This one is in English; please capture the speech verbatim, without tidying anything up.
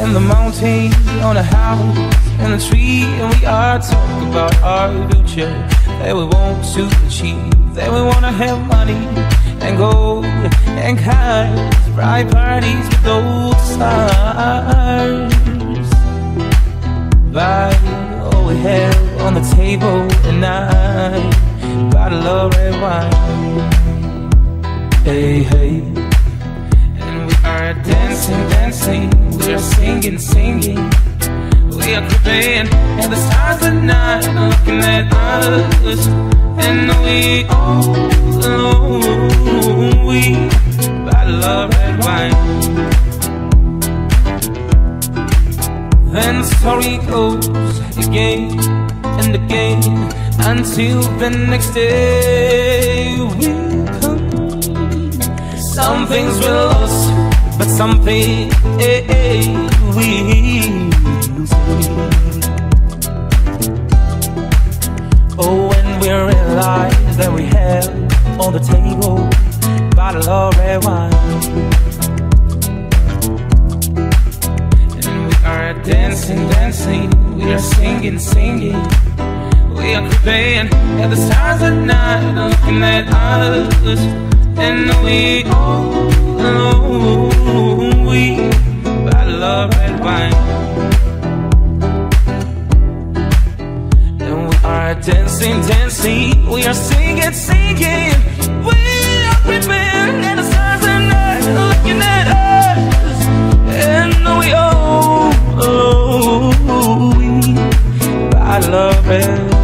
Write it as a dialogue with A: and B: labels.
A: on the mountain, on a house, in a tree, and we are talking about our future that we want to achieve, that we wanna have money and gold and cars, bright parties with those stars. Buy all we have on the table tonight, bottle of red wine. Hey, hey. We are dancing, dancing, we are singing, singing. We are creeping at the stars at night, looking at us. And we all alone, we bottle of red wine. Then the story goes again and again until the next day will come. Some things we lost, but something we see. Oh, when we realize that we have on the table bottle of red wine, and we are dancing, dancing, we are singing, singing. We are creeping at the stars at night, looking at us. And we all know we bottle of red wine. And we are dancing, dancing, we are singing, singing. We are prepared at the stars at night, looking at us. And we all know we bottle of red wine.